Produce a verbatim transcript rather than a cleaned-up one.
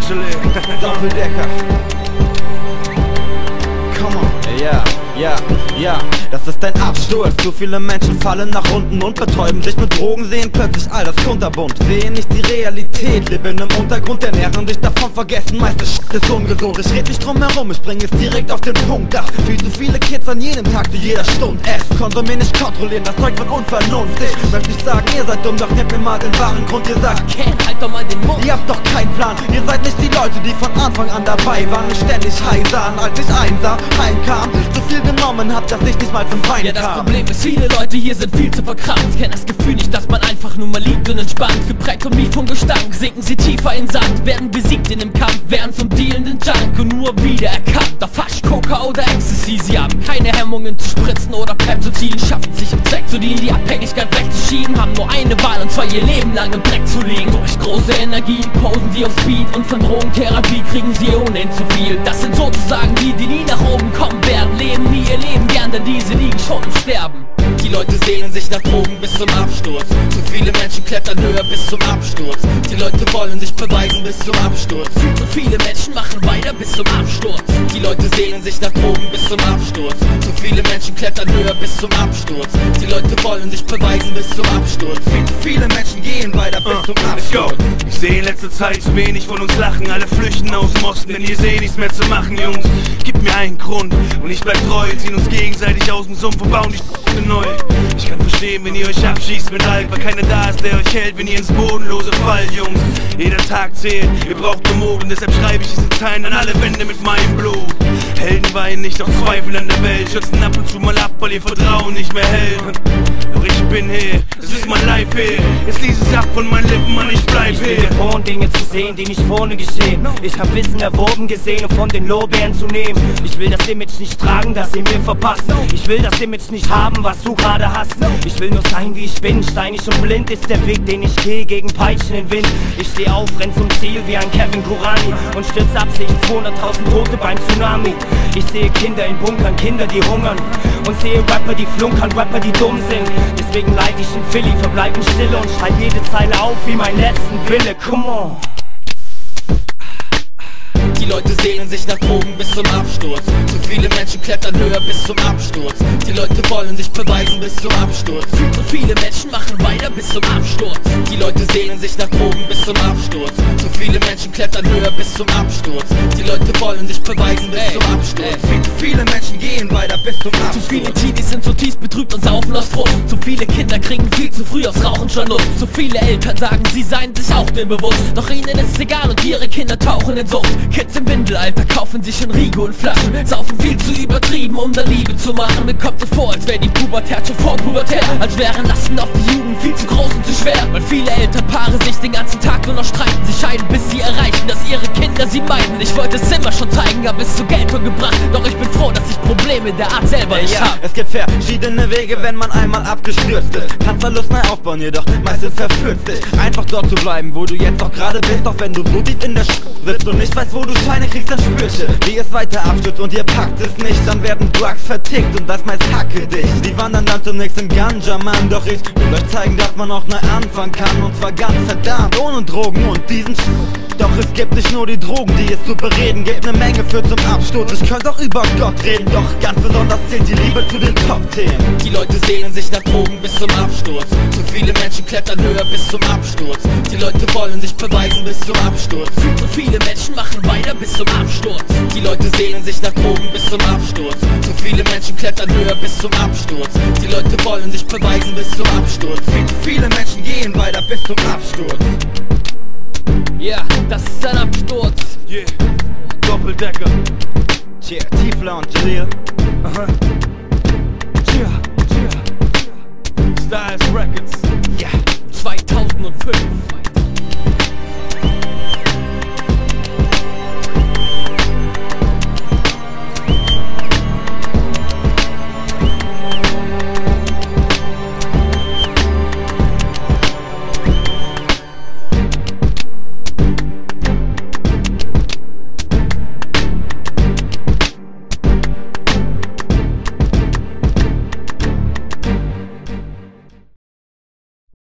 Michelangelo, Doppeldecker. Come on. Ja, ja, ja, das ist ein Absturz. Zu viele Menschen fallen nach unten und betäuben sich mit Drogen, sehen plötzlich all das kunterbunt, sehen nicht die Realität, leben im Untergrund, ernähren sich davon, vergessen meist das Sch ist ungesund. Ich red nicht drum herum, ich bring es direkt auf den Punkt. Ach, viel zu viele Kids an jedem Tag zu jeder Stunde. Es konsumieren, nicht kontrollieren, das Zeug von Unvernunft. Ich möchte nicht sagen, ihr seid dumm, doch nehmt mir mal den wahren Grund. Ihr sagt, Ken, halt doch mal den Mund. Ihr habt doch keinen Plan, ihr seid nicht die Leute, die von Anfang an dabei waren. Mich ständig high sahen, als ich einsam heimkam. Zu viel genommen hab, dass ich nicht mal zum Weinen Ja, das kam. Problem ist, viele Leute hier sind viel zu verkrampft. Kennen das Gefühl nicht, dass man einfach nur mal liegt und entspannt. Geprägt und nie vom Gestank, sinken sie tiefer in Sand. Werden besiegt in dem Kampf, werden zum dealenden Junk und nur wieder erkannt. Auf Hasch, Coca oder Ecstasy, sie haben keine Hemmungen zu spritzen oder Pep zu ziehen. Schaffen sich im Zweck zu dienen, die Abhängigkeit wegzuschieben. Haben nur eine Wahl und zwar ihr Leben lang im Dreck zu liegen. Durch große Energie posen sie auf Speed und von Drogentherapie kriegen sie ohnehin zu viel. Das sind sozusagen die, die nie nach oben kommen werden. Leben nie ihr Leben gern, denn diese liegen schon im Sterben. Die Leute sehnen sich nach Drogen bis zum Absturz. Zu viele Menschen klettern höher bis zum Absturz. Die Leute wollen sich beweisen bis zum Absturz. Zu viele Menschen machen weiter bis zum Absturz. Die Leute sehnen sich nach Drogen bis zum Absturz. Zu viele Menschen klettern höher bis zum Absturz. Die Leute wollen sich beweisen bis zum Absturz. Viel zu viele Menschen gehen weiter bis uh, zum Absturz. Ich sehe in letzter Zeit zu wenig von uns lachen. Alle flüchten aus dem Osten, denn ihr seht nichts mehr zu machen, Jungs. Gib mir einen Grund und ich bleib treu. Ziehen uns gegenseitig aus dem Sumpf und bauen die neu. Ich kann verstehen, wenn ihr euch abschießt mit Alk, weil keiner da ist, der euch hält, wenn ihr ins Bodenlose fallt, Jungs. Jeder Tag zählt, ihr braucht nur Mut und deshalb schreibe ich diese Zeilen an alle Wände mit meinem Blut. Helden weinen nicht auf Zweifel an der Welt, schützen ab und zu mal ab, weil ihr Vertrauen nicht mehr hält. Doch ich bin hier, das ist mein Life hier. Jetzt lies es ab von meinen Lippen, Mann, ich bleib hier. Ich bin geboren, Dinge zu sehen, die nicht vorne geschehen. Ich hab Wissen erworben gesehen, um von den Lorbeeren zu nehmen. Ich will das Image nicht tragen, das ihr mir verpasst. Ich will das Image nicht haben, was du gerade hast. Ich will nur sein, wie ich bin, steinig und blind ist der Weg, den ich gehe, gegen peitschenden Wind. Ich steh auf, renn zum Ziel wie ein Kevin Kurani und stürz ab, seh ich zweihunderttausend Tote beim Tsunami. Ich sehe Kinder in Bunkern, Kinder, die hungern und sehe Rapper, die flunkern, Rapper, die dumm sind. Deswegen leid ich in Philly, verbleib in Stille und schreib jede Zeile auf wie mein letzten Wille. Come on. Die Leute sehnen sich nach Drogen bis zum Absturz. Zu viele Menschen klettern höher bis zum Absturz. Die Leute wollen sich beweisen bis zum Absturz. Zu viele Menschen machen weiter bis zum Absturz. Die Leute sehnen sich nach Drogen bis zum Absturz. Zu viele Menschen klettern höher bis zum Absturz. Die Leute wollen sich beweisen bis ey, zum Absturz. Ey. Viel zu viele Menschen gehen weiter bis zum Absturz. Zu viele Teenies sind zutiefst betrübt und saufen aus Frust. Zu viele Kinder kriegen viel zu früh aufs Rauchen schon Lust. Zu viele Eltern sagen, sie seien sich auch dem bewusst. Doch ihnen ist egal und ihre Kinder tauchen in Sucht. Kids im Windelalter kaufen sich in Riegel und Flaschen, saufen viel zu übertrieben, um da Liebe zu machen. Mir kommt so vor, als wäre die Pubertät schon vor Pubertät, als wären Lasten auf die Jugend viel zu groß und zu schwer. Weil viele Elternpaare sich den ganzen Tag nur noch streiten, sie scheiden, bis sie erreichen, dass ihre Kinder sie meiden. Ich wollte es immer schon zeigen, hab es zur Geltung gebracht, doch ich bin froh, dass ich Probleme der Art selber nicht ja, hab. Es gibt verschiedene Wege, wenn man einmal abgestürzt ist. Kann Verlust neu aufbauen, jedoch meistens verführt dich, einfach dort zu bleiben, wo du jetzt auch gerade bist. Doch wenn du so tief in der Sch sitzt und nicht weißt, wo du Scheine kriegst, dann spürst du, wie es weiter abstürzt und ihr packt es nicht. Dann werden Drugs vertickt und das meist hacke dich. Die wandern dann zum nächsten Ganja-Mann. Doch ich will euch zeigen, dass man auch neu anfangen kann, und zwar ganz verdammt ohne Drogen und diesen Sch Doch es gibt nicht nur die Drogen, die es zu bereden gibt, eine Menge für zum Absturz. Ich könnte auch über Gott reden, doch ganz besonders zählt die Liebe zu den Top-Themen. Die Leute sehnen sich nach Drogen bis zum Absturz. Zu viele Menschen klettern höher bis zum Absturz. Die Leute wollen sich beweisen bis zum Absturz. Zu viele Menschen machen weiter bis zum Absturz. Die Leute sehnen sich nach Drogen bis zum Absturz. Zu viele Menschen klettern höher bis zum Absturz. Die Leute wollen sich beweisen bis zum Absturz. Viel zu viele Menschen gehen weiter bis zum Absturz. Ja, yeah, das ist ein Absturz. Yeah, Doppeldecker. Yeah, Tiefler und Jalil. Aha. Yeah, yeah. Styles Records. Ja, yeah. zweitausendfünf.